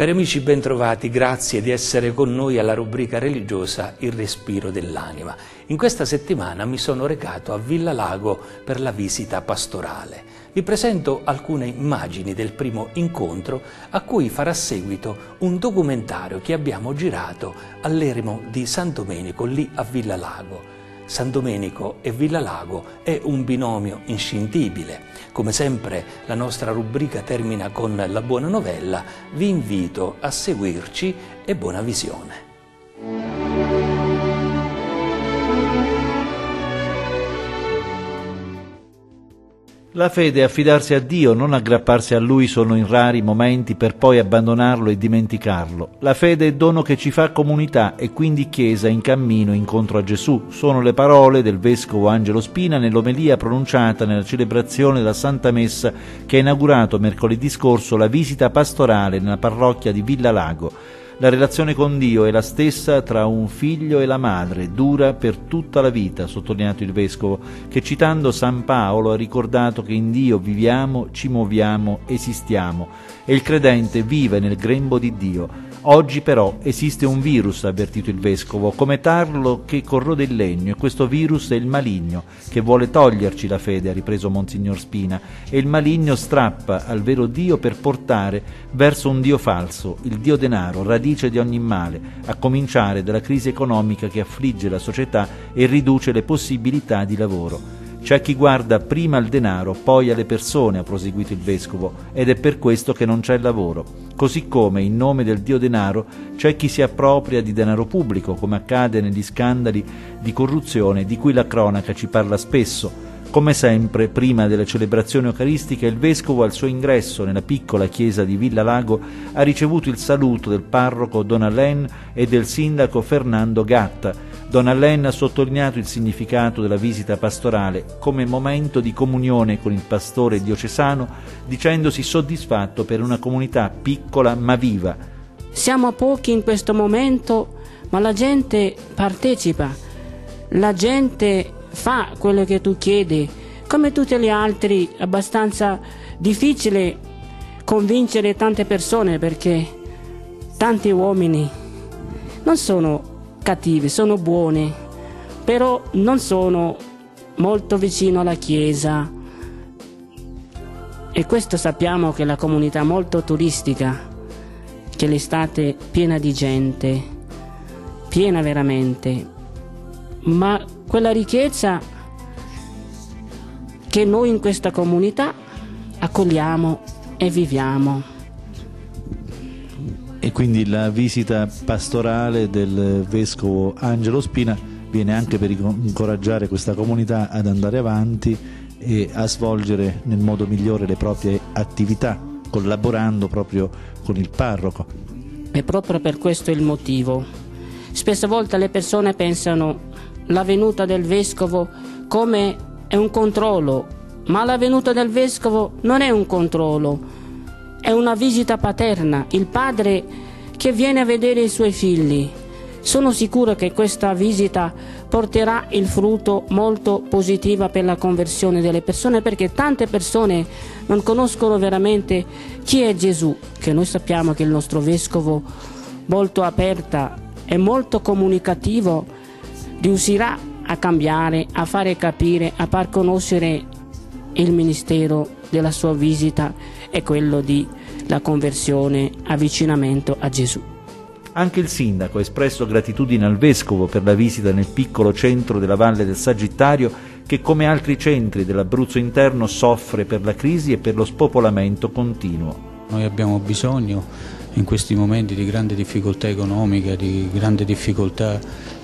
Cari amici, bentrovati, grazie di essere con noi alla rubrica religiosa Il respiro dell'anima. In questa settimana mi sono recato a Villa Lago per la visita pastorale. Vi presento alcune immagini del primo incontro a cui farà seguito un documentario che abbiamo girato all'eremo di San Domenico, lì a Villa Lago. San Domenico e Villa Lago è un binomio inscindibile. Come sempre la nostra rubrica termina con la buona novella. Vi invito a seguirci e buona visione. La fede è affidarsi a Dio, non aggrapparsi a Lui solo in rari momenti per poi abbandonarlo e dimenticarlo. La fede è dono che ci fa comunità e quindi Chiesa in cammino incontro a Gesù. Sono le parole del Vescovo Angelo Spina nell'omelia pronunciata nella celebrazione della Santa Messa che ha inaugurato mercoledì scorso la visita pastorale nella parrocchia di Villa Lago. La relazione con Dio è la stessa tra un figlio e la madre, dura per tutta la vita, ha sottolineato il Vescovo, che citando San Paolo ha ricordato che in Dio viviamo, ci muoviamo, esistiamo e il credente vive nel grembo di Dio. Oggi però esiste un virus, ha avvertito il Vescovo, come tarlo che corrode il legno, e questo virus è il maligno, che vuole toglierci la fede, ha ripreso Monsignor Spina, e il maligno strappa al vero Dio per portare verso un Dio falso, il Dio denaro, radice di ogni male, a cominciare dalla crisi economica che affligge la società e riduce le possibilità di lavoro. C'è chi guarda prima al denaro, poi alle persone, ha proseguito il Vescovo, ed è per questo che non c'è lavoro. Così come, in nome del Dio denaro, c'è chi si appropria di denaro pubblico, come accade negli scandali di corruzione di cui la cronaca ci parla spesso. Come sempre, prima delle celebrazioni eucaristiche, il Vescovo al suo ingresso nella piccola chiesa di Villa Lago ha ricevuto il saluto del parroco Don Alain e del sindaco Fernando Gatta. Don Alain ha sottolineato il significato della visita pastorale come momento di comunione con il pastore diocesano, dicendosi soddisfatto per una comunità piccola ma viva. Siamo pochi in questo momento, ma la gente partecipa, la gente fa quello che tu chiedi. Come tutti gli altri, è abbastanza difficile convincere tante persone, perché tanti uomini non sono cattivi, sono buoni, però non sono molto vicino alla Chiesa, e questo sappiamo che la comunità è molto turistica, che l'estate è piena di gente, piena veramente, ma quella ricchezza che noi in questa comunità accogliamo e viviamo. E quindi la visita pastorale del Vescovo Angelo Spina viene anche per incoraggiare questa comunità ad andare avanti e a svolgere nel modo migliore le proprie attività, collaborando proprio con il parroco. E proprio per questo è il motivo. Spesse volte le persone pensano la venuta del Vescovo come è un controllo, ma la venuta del Vescovo non è un controllo, è una visita paterna, il padre che viene a vedere i suoi figli. Sono sicuro che questa visita porterà il frutto molto positivo per la conversione delle persone, perché tante persone non conoscono veramente chi è Gesù, che noi sappiamo che il nostro Vescovo, molto aperta e molto comunicativo, riuscirà a cambiare, a fare capire, a far conoscere il ministero della sua visita è quello di la conversione, avvicinamento a Gesù. Anche il sindaco ha espresso gratitudine al Vescovo per la visita nel piccolo centro della Valle del Sagittario che, come altri centri dell'Abruzzo interno, soffre per la crisi e per lo spopolamento continuo. Noi abbiamo bisogno in questi momenti di grande difficoltà economica, di grande difficoltà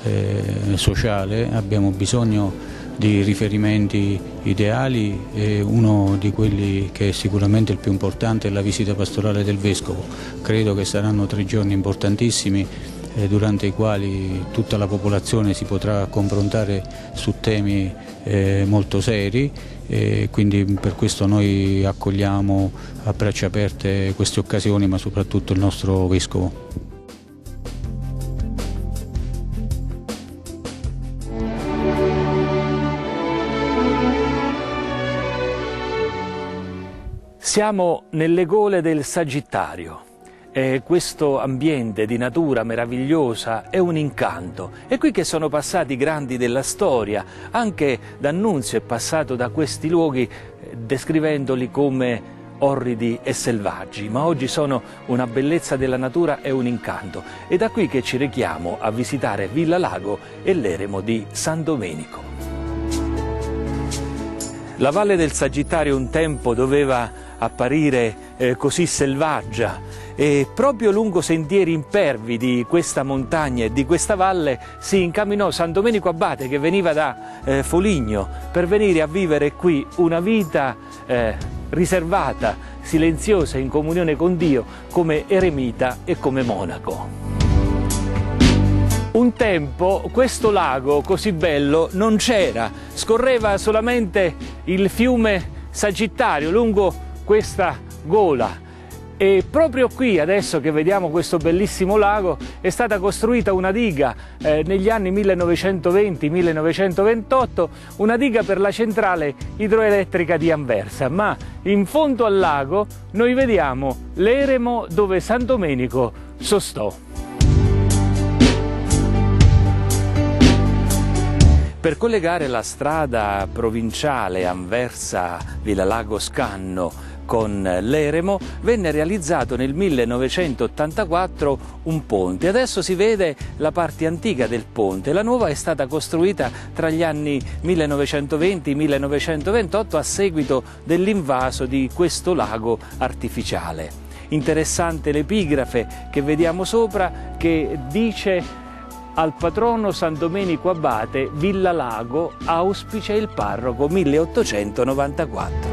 sociale, abbiamo bisogno di riferimenti ideali, e uno di quelli che è sicuramente il più importante è la visita pastorale del Vescovo. Credo che saranno 3 giorni importantissimi durante i quali tutta la popolazione si potrà confrontare su temi molto seri, e quindi per questo noi accogliamo a braccia aperte queste occasioni, ma soprattutto il nostro Vescovo. Siamo nelle gole del Sagittario. questo ambiente di natura meravigliosa è un incanto. È qui che sono passati i grandi della storia, anche D'Annunzio è passato da questi luoghi descrivendoli come orridi e selvaggi, ma oggi sono una bellezza della natura e un incanto. È da qui che ci rechiamo a visitare Villa Lago e l'eremo di San Domenico. La Valle del Sagittario un tempo doveva apparire così selvaggia, e proprio lungo sentieri impervi di questa montagna e di questa valle si incamminò San Domenico Abate, che veniva da Foligno, per venire a vivere qui una vita riservata, silenziosa, in comunione con Dio, come eremita e come monaco. Un tempo questo lago così bello non c'era, scorreva solamente il fiume Sagittario lungo questa gola. E proprio qui, adesso che vediamo questo bellissimo lago, è stata costruita una diga negli anni 1920-1928, una diga per la centrale idroelettrica di Anversa. Ma in fondo al lago noi vediamo l'eremo dove San Domenico sostò. Per collegare la strada provinciale Anversa-Villalago-Scanno con l'eremo venne realizzato nel 1984 un ponte. Adesso si vede la parte antica del ponte, la nuova è stata costruita tra gli anni 1920-1928 a seguito dell'invaso di questo lago artificiale. Interessante l'epigrafe che vediamo sopra, che dice: al patrono San Domenico Abate, Villa Lago, auspice il parroco, 1894.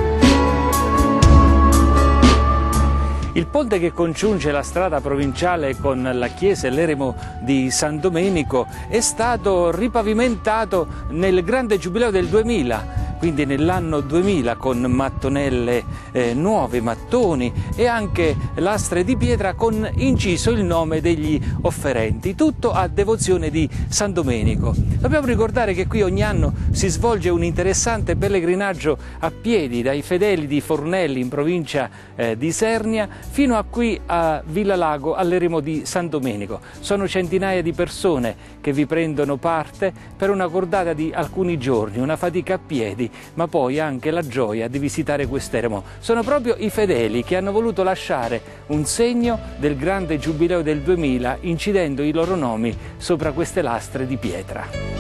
Il ponte che congiunge la strada provinciale con la chiesa e l'eremo di San Domenico è stato ripavimentato nel grande giubileo del 2000, quindi nell'anno 2000, con mattonelle nuove, mattoni e anche lastre di pietra con inciso il nome degli offerenti, tutto a devozione di San Domenico. Dobbiamo ricordare che qui ogni anno si svolge un interessante pellegrinaggio a piedi dai fedeli di Fornelli in provincia di Isernia fino a qui a Villa Lago, all'eremo di San Domenico. Sono centinaia di persone che vi prendono parte per una cordata di alcuni giorni, una fatica a piedi, ma poi anche la gioia di visitare quest'eremo. Sono proprio i fedeli che hanno voluto lasciare un segno del grande giubileo del 2000 incidendo i loro nomi sopra queste lastre di pietra.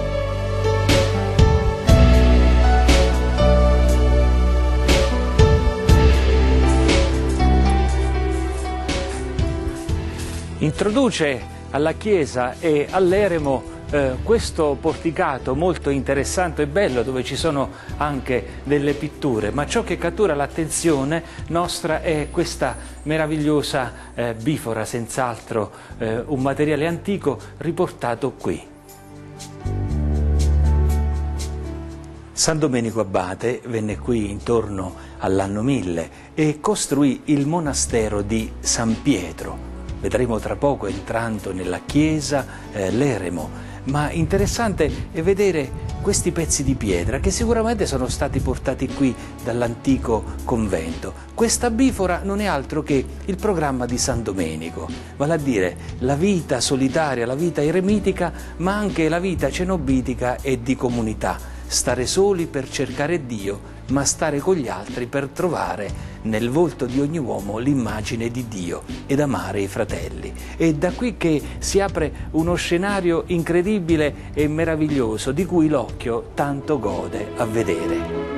Introduce alla chiesa e all'eremo questo porticato molto interessante e bello, dove ci sono anche delle pitture, ma ciò che cattura l'attenzione nostra è questa meravigliosa bifora, senz'altro un materiale antico riportato qui. San Domenico Abate venne qui intorno all'anno 1000 e costruì il monastero di San Pietro. Vedremo tra poco, entrando nella chiesa, l'eremo. Ma interessante è vedere questi pezzi di pietra che sicuramente sono stati portati qui dall'antico convento. Questa bifora non è altro che il programma di San Domenico, vale a dire la vita solitaria, la vita eremitica, ma anche la vita cenobitica e di comunità. Stare soli per cercare Dio, ma stare con gli altri per trovare nel volto di ogni uomo l'immagine di Dio ed amare i fratelli. È da qui che si apre uno scenario incredibile e meraviglioso di cui l'occhio tanto gode a vedere.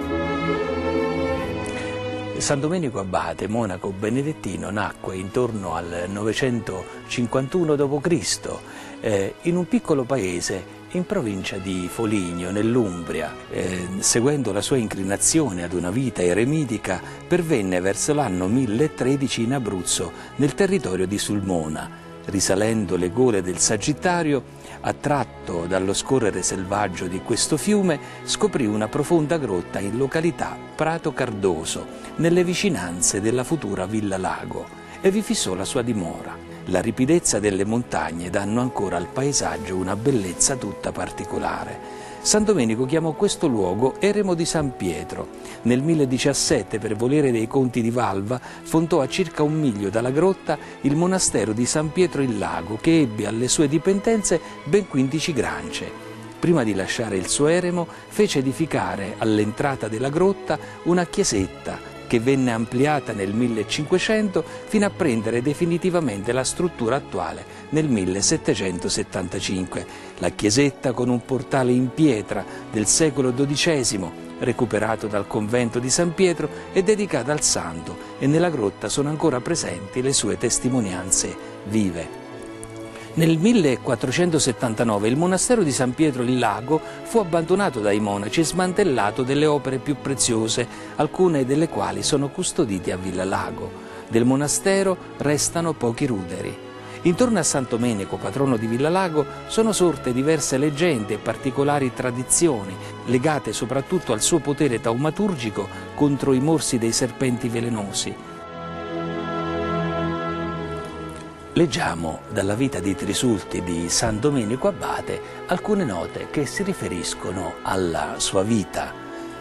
San Domenico Abate, monaco benedettino, nacque intorno al 951 d.C. In un piccolo paese in provincia di Foligno, nell'Umbria. Seguendo la sua inclinazione ad una vita eremitica, pervenne verso l'anno 1013 in Abruzzo, nel territorio di Sulmona. Risalendo le gole del Sagittario, attratto dallo scorrere selvaggio di questo fiume, scoprì una profonda grotta in località Prato Cardoso, nelle vicinanze della futura Villa Lago, e vi fissò la sua dimora. La ripidezza delle montagne danno ancora al paesaggio una bellezza tutta particolare. San Domenico chiamò questo luogo Eremo di San Pietro. Nel 1017, per volere dei conti di Valva, fondò a circa 1 miglio dalla grotta il monastero di San Pietro in Lago, che ebbe alle sue dipendenze ben 15 grance. Prima di lasciare il suo eremo, fece edificare all'entrata della grotta una chiesetta che venne ampliata nel 1500 fino a prendere definitivamente la struttura attuale nel 1775. La chiesetta, con un portale in pietra del secolo XII, recuperato dal convento di San Pietro, è dedicata al santo e nella grotta sono ancora presenti le sue testimonianze vive. Nel 1479 il monastero di San Pietro in Lago fu abbandonato dai monaci e smantellato delle opere più preziose, alcune delle quali sono custodite a Villa Lago. Del monastero restano pochi ruderi. Intorno a San Domenico, patrono di Villa Lago, sono sorte diverse leggende e particolari tradizioni, legate soprattutto al suo potere taumaturgico contro i morsi dei serpenti velenosi. Leggiamo dalla vita di Trisulti di San Domenico Abate alcune note che si riferiscono alla sua vita.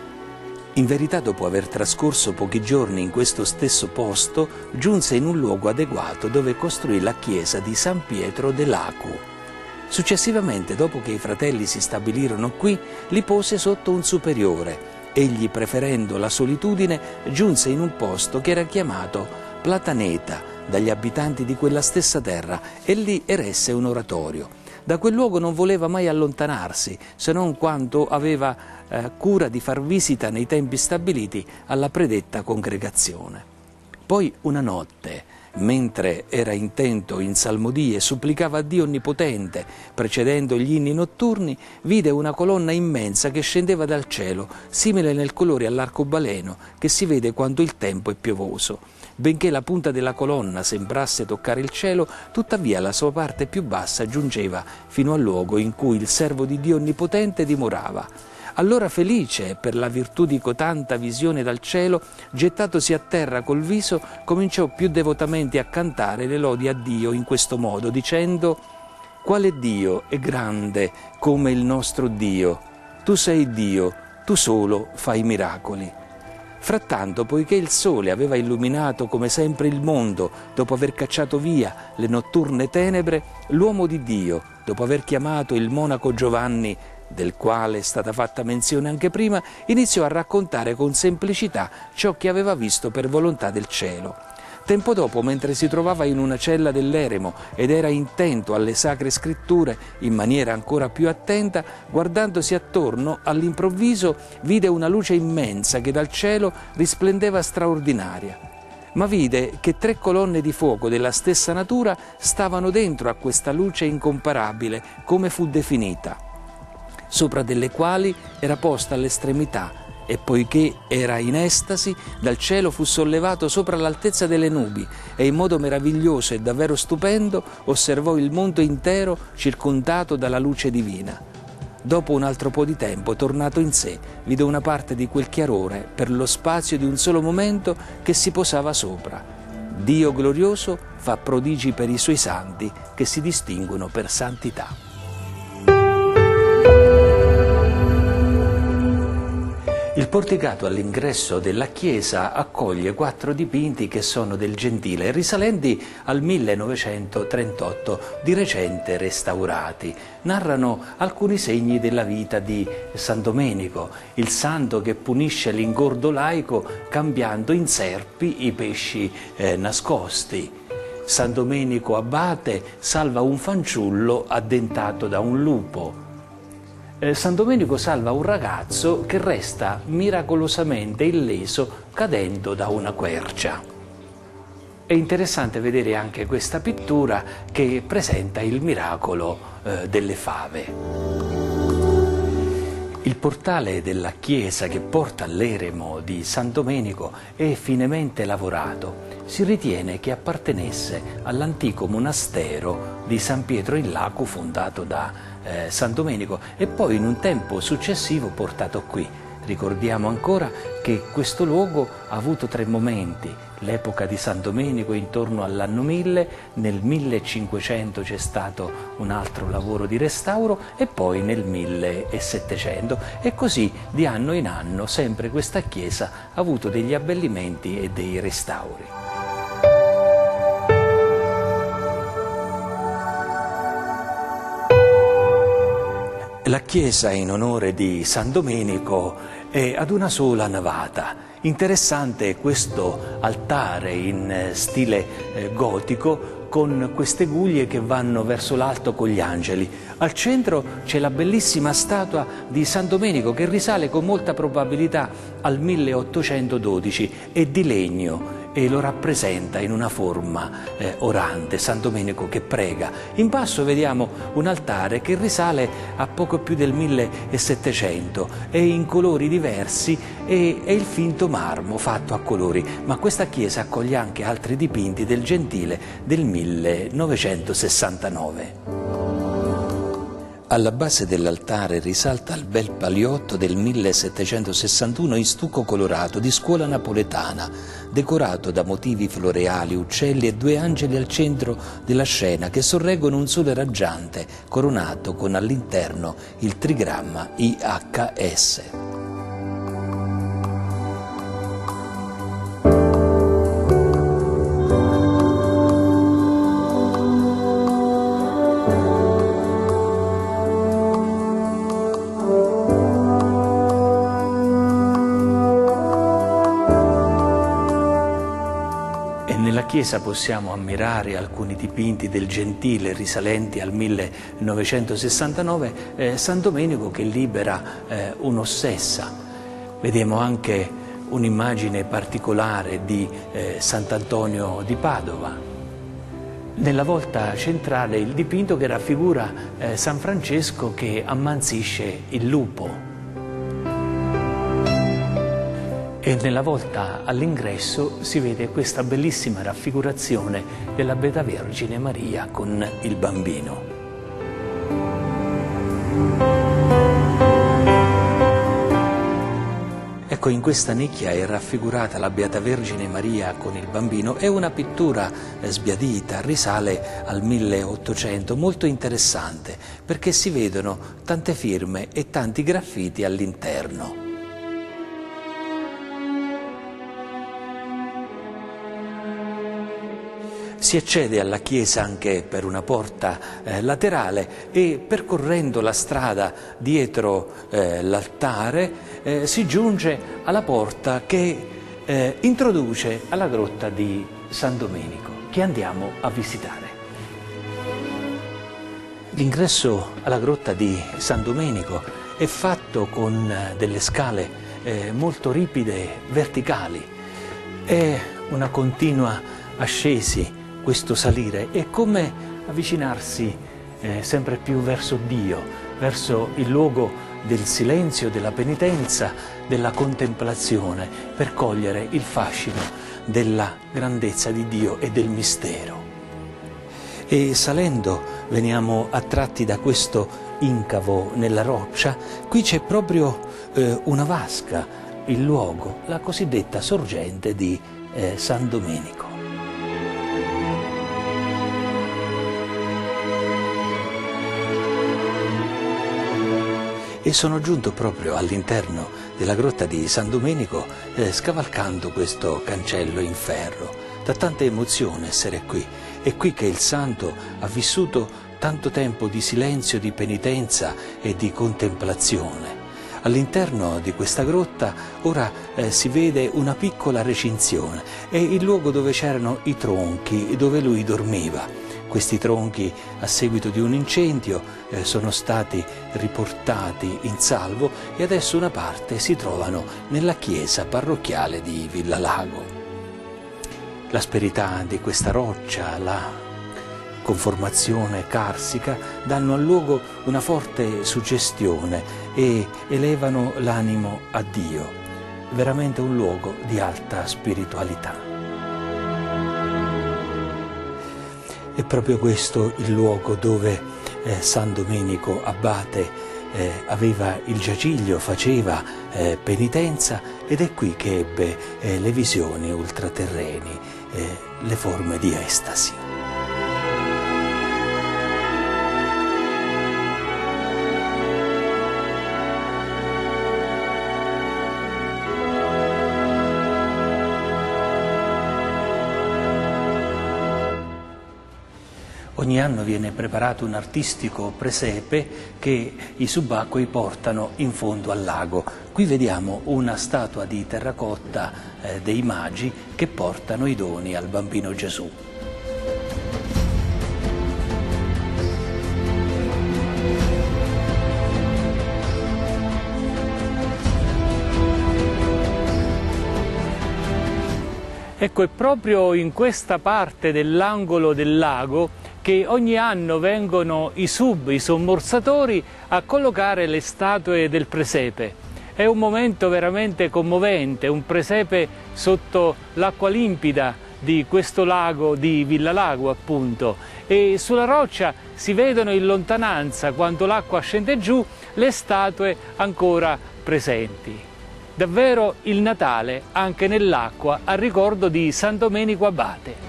In verità, dopo aver trascorso pochi giorni in questo stesso posto, giunse in un luogo adeguato dove costruì la chiesa di San Pietro de Lacu. Successivamente, dopo che i fratelli si stabilirono qui, li pose sotto un superiore. Egli, preferendo la solitudine, giunse in un posto che era chiamato Plataneta dagli abitanti di quella stessa terra e lì eresse un oratorio. Da quel luogo non voleva mai allontanarsi, se non quando aveva cura di far visita nei tempi stabiliti alla predetta congregazione. Poi una notte, mentre era intento in salmodie e supplicava a Dio Onnipotente, precedendo gli inni notturni, vide una colonna immensa che scendeva dal cielo, simile nel colore all'arcobaleno che si vede quando il tempo è piovoso. Benché la punta della colonna sembrasse toccare il cielo, tuttavia la sua parte più bassa giungeva fino al luogo in cui il servo di Dio Onnipotente dimorava. Allora, felice per la virtù di cotanta visione dal cielo, gettatosi a terra col viso, cominciò più devotamente a cantare le lodi a Dio in questo modo, dicendo: «Quale Dio è grande come il nostro Dio? Tu sei Dio, tu solo fai miracoli». Frattanto, poiché il sole aveva illuminato come sempre il mondo, dopo aver cacciato via le notturne tenebre, l'uomo di Dio, dopo aver chiamato il monaco Giovanni, del quale è stata fatta menzione anche prima, iniziò a raccontare con semplicità ciò che aveva visto per volontà del cielo. Tempo dopo, mentre si trovava in una cella dell'eremo ed era intento alle sacre scritture in maniera ancora più attenta, guardandosi attorno, all'improvviso vide una luce immensa che dal cielo risplendeva straordinaria. Ma vide che 3 colonne di fuoco della stessa natura stavano dentro a questa luce incomparabile, come fu definita, sopra delle quali era posta all'estremità, e poiché era in estasi, dal cielo fu sollevato sopra l'altezza delle nubi e in modo meraviglioso e davvero stupendo osservò il mondo intero circondato dalla luce divina. Dopo un altro po' di tempo, tornato in sé, vide una parte di quel chiarore per lo spazio di un solo momento che si posava sopra. Dio glorioso fa prodigi per i suoi santi che si distinguono per santità. Il porticato all'ingresso della chiesa accoglie 4 dipinti che sono del Gentile, risalenti al 1938, di recente restaurati. Narrano alcuni segni della vita di San Domenico, il santo che punisce l'ingordo laico cambiando in serpi i pesci nascosti. San Domenico Abate salva un fanciullo addentato da un lupo. San Domenico salva un ragazzo che resta miracolosamente illeso cadendo da una quercia. È interessante vedere anche questa pittura che presenta il miracolo delle fave. Il portale della chiesa che porta all'eremo di San Domenico è finemente lavorato. Si ritiene che appartenesse all'antico monastero di San Pietro in Lacu fondato da San Domenico e poi in un tempo successivo portato qui. Ricordiamo ancora che questo luogo ha avuto 3 momenti: l'epoca di San Domenico intorno all'anno 1000, nel 1500 c'è stato un altro lavoro di restauro e poi nel 1700, e così di anno in anno sempre questa chiesa ha avuto degli abbellimenti e dei restauri. La chiesa in onore di San Domenico è ad una sola navata. Interessante è questo altare in stile gotico con queste guglie che vanno verso l'alto con gli angeli. Al centro c'è la bellissima statua di San Domenico che risale con molta probabilità al 1812, è di legno e lo rappresenta in una forma orante, San Domenico che prega. In basso vediamo un altare che risale a poco più del 1700, è in colori diversi e è il finto marmo fatto a colori, ma questa chiesa accoglie anche altri dipinti del Gentile del 1969. Alla base dell'altare risalta il bel paliotto del 1761 in stucco colorato di scuola napoletana, decorato da motivi floreali, uccelli e 2 angeli al centro della scena che sorreggono un sole raggiante, coronato con all'interno il trigramma IHS. Nella chiesa possiamo ammirare alcuni dipinti del Gentile risalenti al 1969, San Domenico che libera un'ossessa. Vediamo anche un'immagine particolare di Sant'Antonio di Padova. Nella volta centrale il dipinto che raffigura San Francesco che ammansisce il lupo. E nella volta all'ingresso si vede questa bellissima raffigurazione della Beata Vergine Maria con il bambino. Ecco, in questa nicchia è raffigurata la Beata Vergine Maria con il bambino. È una pittura sbiadita, risale al 1800, molto interessante perché si vedono tante firme e tanti graffiti all'interno. Si accede alla chiesa anche per una porta laterale e percorrendo la strada dietro l'altare si giunge alla porta che introduce alla grotta di San Domenico, che andiamo a visitare. L'ingresso alla grotta di San Domenico è fatto con delle scale molto ripide, verticali. È una continua ascesi. Questo salire è come avvicinarsi sempre più verso Dio, verso il luogo del silenzio, della penitenza, della contemplazione, per cogliere il fascino della grandezza di Dio e del mistero. E salendo veniamo attratti da questo incavo nella roccia. Qui c'è proprio una vasca, il luogo, la cosiddetta sorgente di San Domenico. E sono giunto proprio all'interno della grotta di San Domenico scavalcando questo cancello in ferro. Da tanta emozione essere qui. È qui che il santo ha vissuto tanto tempo di silenzio, di penitenza e di contemplazione. All'interno di questa grotta ora si vede una piccola recinzione, è il luogo dove c'erano i tronchi, dove lui dormiva. Questi tronchi, a seguito di un incendio, sono stati riportati in salvo e adesso una parte si trovano nella chiesa parrocchiale di Villalago. L'asperità di questa roccia, la conformazione carsica danno al luogo una forte suggestione e elevano l'animo a Dio. Veramente un luogo di alta spiritualità. È proprio questo il luogo dove San Domenico Abate aveva il giaciglio, faceva penitenza, ed è qui che ebbe le visioni ultraterreni, le forme di estasi. Ogni anno viene preparato un artistico presepe che i subacquei portano in fondo al lago. Qui vediamo una statua di terracotta dei magi che portano i doni al bambino Gesù. Ecco, è proprio in questa parte dell'angolo del lago che ogni anno vengono i sommorsatori a collocare le statue del presepe. È un momento veramente commovente, un presepe sotto l'acqua limpida di questo lago di Villalago, appunto, e sulla roccia si vedono in lontananza, quando l'acqua scende giù, le statue ancora presenti. Davvero il Natale anche nell'acqua, a ricordo di San Domenico Abate.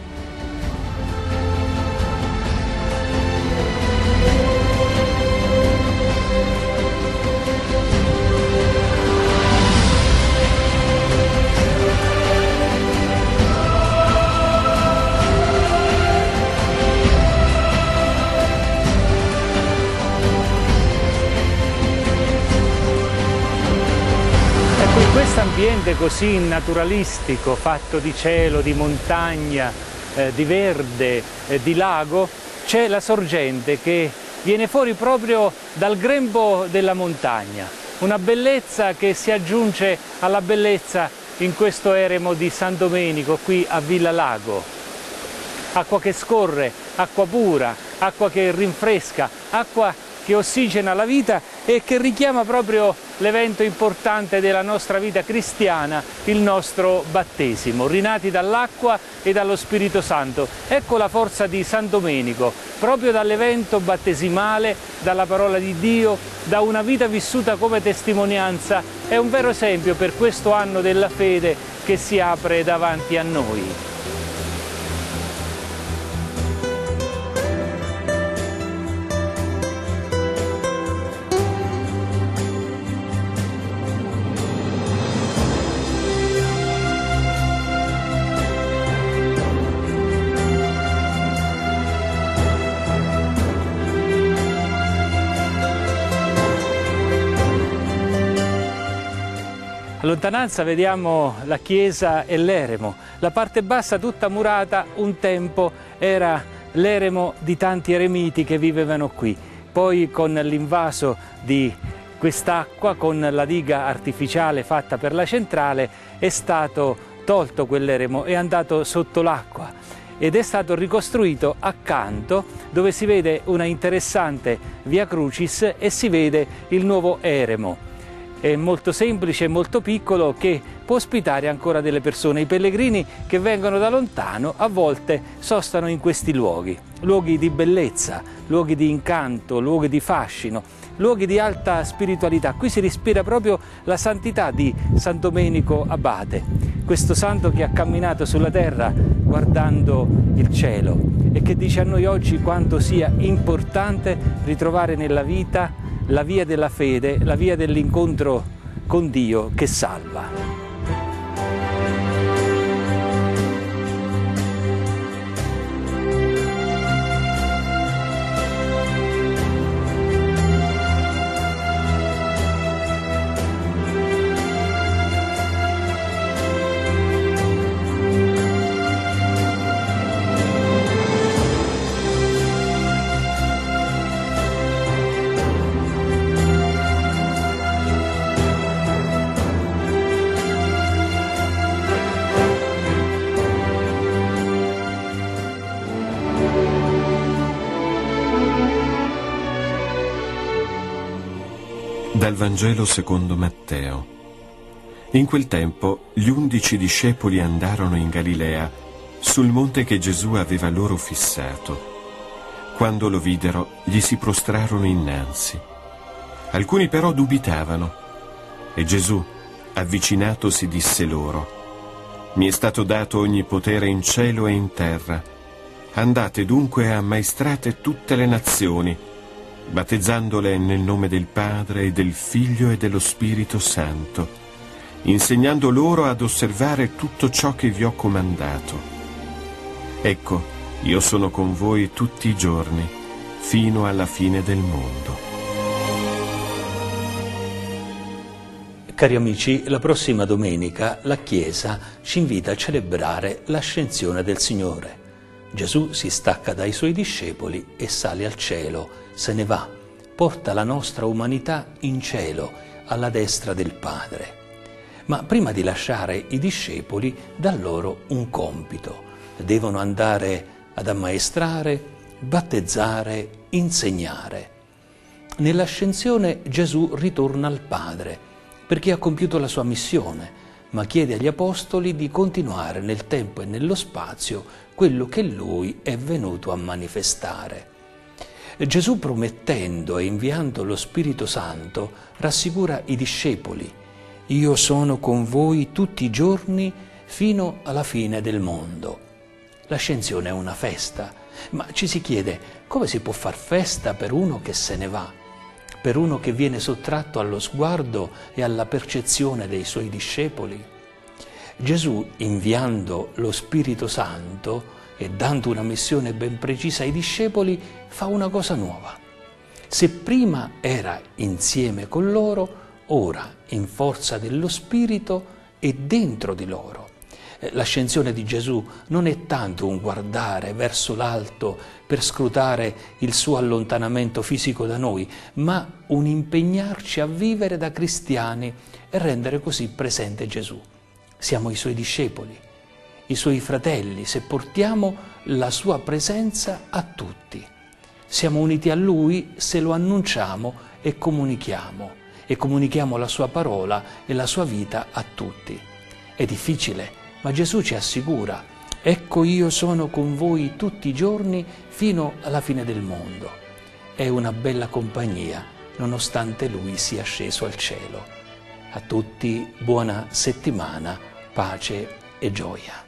In questo ambiente così naturalistico, fatto di cielo, di montagna, di verde, di lago, c'è la sorgente che viene fuori proprio dal grembo della montagna. Una bellezza che si aggiunge alla bellezza in questo eremo di San Domenico, qui a Villalago. Acqua che scorre, acqua pura, acqua che rinfresca, acqua che ossigena la vita e che richiama proprio l'evento importante della nostra vita cristiana, il nostro battesimo, rinati dall'acqua e dallo Spirito Santo. Ecco la forza di San Domenico, proprio dall'evento battesimale, dalla parola di Dio, da una vita vissuta come testimonianza, è un vero esempio per questo anno della fede che si apre davanti a noi. A lontananza vediamo la chiesa e l'eremo. La parte bassa tutta murata un tempo era l'eremo di tanti eremiti che vivevano qui. Poi con l'invaso di quest'acqua, con la diga artificiale fatta per la centrale, è stato tolto quell'eremo, è andato sotto l'acqua ed è stato ricostruito accanto, dove si vede una interessante Via Crucis e si vede il nuovo eremo. È molto semplice e molto piccolo, che può ospitare ancora delle persone. I pellegrini che vengono da lontano a volte sostano in questi luoghi, luoghi di bellezza, luoghi di incanto, luoghi di fascino, luoghi di alta spiritualità. Qui si respira proprio la santità di San Domenico Abate, questo santo che ha camminato sulla terra guardando il cielo e che dice a noi oggi quanto sia importante ritrovare nella vita la via della fede, la via dell'incontro con Dio che salva. Dal Vangelo secondo Matteo. In quel tempo gli 11 discepoli andarono in Galilea, sul monte che Gesù aveva loro fissato. Quando lo videro, gli si prostrarono innanzi. Alcuni però dubitavano. E Gesù, avvicinatosi, disse loro: «Mi è stato dato ogni potere in cielo e in terra. Andate dunque e ammaestrate tutte le nazioni, battezzandole nel nome del Padre e del Figlio e dello Spirito Santo, insegnando loro ad osservare tutto ciò che vi ho comandato. Ecco, io sono con voi tutti i giorni, fino alla fine del mondo». Cari amici, la prossima domenica la Chiesa ci invita a celebrare l'ascensione del Signore. Gesù si stacca dai Suoi discepoli e sale al cielo, se ne va, porta la nostra umanità in cielo, alla destra del Padre. Ma prima di lasciare i discepoli dà loro un compito. Devono andare ad ammaestrare, battezzare, insegnare. Nell'ascensione Gesù ritorna al Padre, perché ha compiuto la sua missione, ma chiede agli Apostoli di continuare nel tempo e nello spazio quello che Lui è venuto a manifestare. Gesù, promettendo e inviando lo Spirito Santo, rassicura i discepoli: «Io sono con voi tutti i giorni fino alla fine del mondo». L'ascensione è una festa, ma ci si chiede: come si può far festa per uno che se ne va? Per uno che viene sottratto allo sguardo e alla percezione dei Suoi discepoli? Gesù, inviando lo Spirito Santo e dando una missione ben precisa ai discepoli, fa una cosa nuova. Se prima era insieme con loro, ora, in forza dello Spirito, è dentro di loro. L'ascensione di Gesù non è tanto un guardare verso l'alto per scrutare il suo allontanamento fisico da noi, ma un impegnarci a vivere da cristiani e rendere così presente Gesù. Siamo i Suoi discepoli, i Suoi fratelli, se portiamo la Sua presenza a tutti. Siamo uniti a Lui se lo annunciamo e comunichiamo la Sua parola e la Sua vita a tutti. È difficile, ma Gesù ci assicura: «Ecco, io sono con voi tutti i giorni fino alla fine del mondo». È una bella compagnia, nonostante Lui sia sceso al cielo. A tutti buona settimana, pace e gioia.